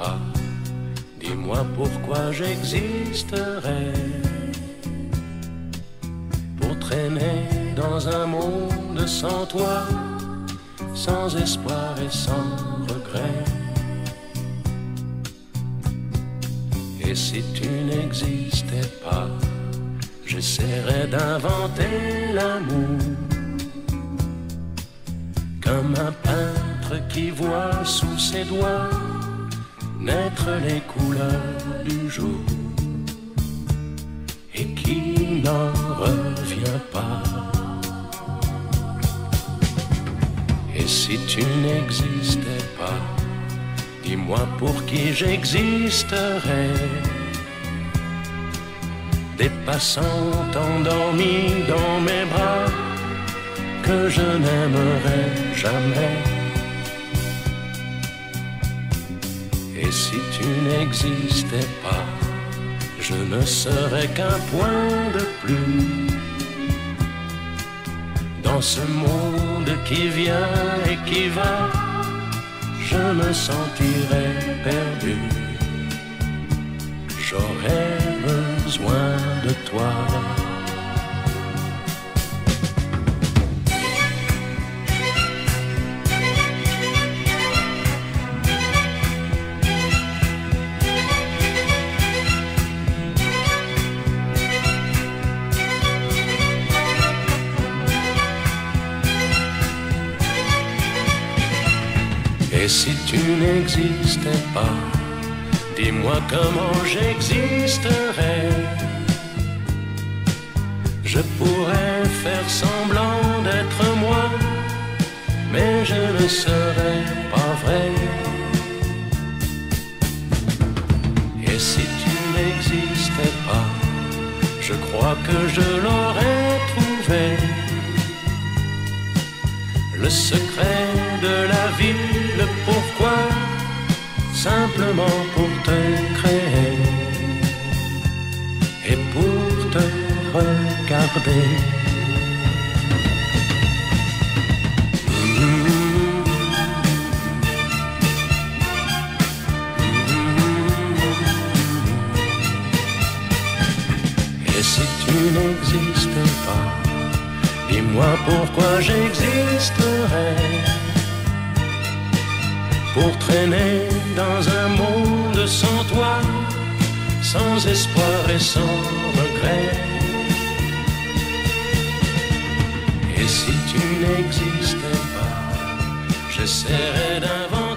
pas, dis-moi pourquoi j'existerais. Pour traîner dans un monde sans toi, sans espoir et sans regret. Et si tu n'existais pas, j'essaierais d'inventer l'amour, comme un peintre qui voit sous ses doigts naître les couleurs du jour et qui n'en revient pas. Et si tu n'existais pas, dis-moi pour qui j'existerais. Des passants endormis dans mes bras que je n'aimerais jamais. Et si tu n'existais pas, je ne serais qu'un point de plus dans ce monde qui vient et qui va. Je me sentirais perdu. J'aurais besoin de toi. Et si tu n'existais pas, dis-moi comment j'existerais. Je pourrais faire semblant d'être moi, mais je ne serais pas vrai. Et si tu n'existais pas, je crois que je l'aurais trouvé. Le secret de la vie, le pourquoi, simplement pour te créer et pour te regarder. Et si tu n'existais pas, dis-moi pourquoi j'existerais. Pour traîner dans un monde sans toi, sans espoir et sans regret. Et si tu n'existais pas, j'essaierais d'inventer